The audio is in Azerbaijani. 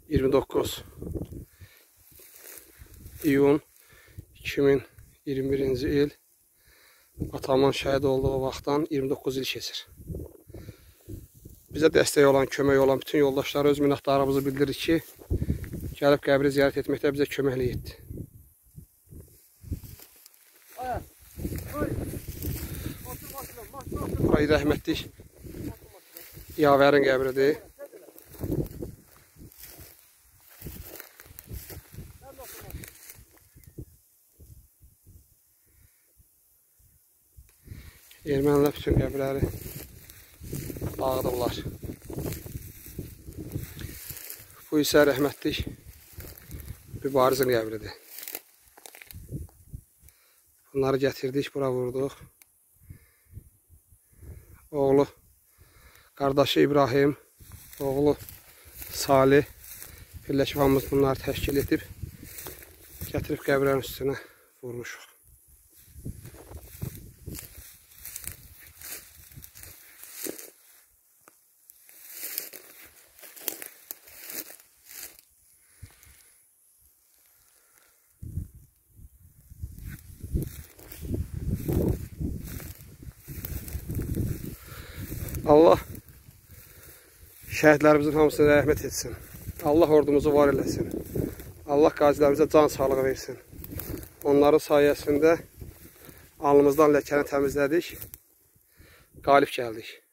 29 iyun 2021-ci il atamın şəhid olduğu vaxtdan 29 il keçir. Bizə dəstək olan, kömək olan bütün yoldaşlara öz minnətdarlığımızı bildiririk ki, gəlib qəbri ziyarət etməkdə bizə köməklik etdi. Ay rəhmətlik Yavərin qəbridir. Ermənilər bütün qəbirləri dağıdıblar. Bu isə rəhmətlik Mübarizin qəbridir. Bunları gətirdik, bura vurduq. Oğlu, qardaşı İbrahim, oğlu Salih birləşib hamımız bunları təşkil edib, gətirib qəbirlərin üstünə vurmuşuq. Allah şəhidlərimizin hamısına rəhmət etsin. Allah ordumuzu var eləsin. Allah qazilərimizə can sağlığı versin. Onların sayəsində alnımızdan ləkəni təmizlədik, qalib gəldik.